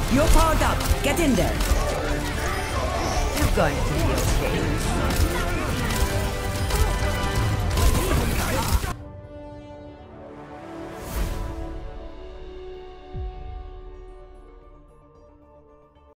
You're powered up. Get in there. You're going to be okay.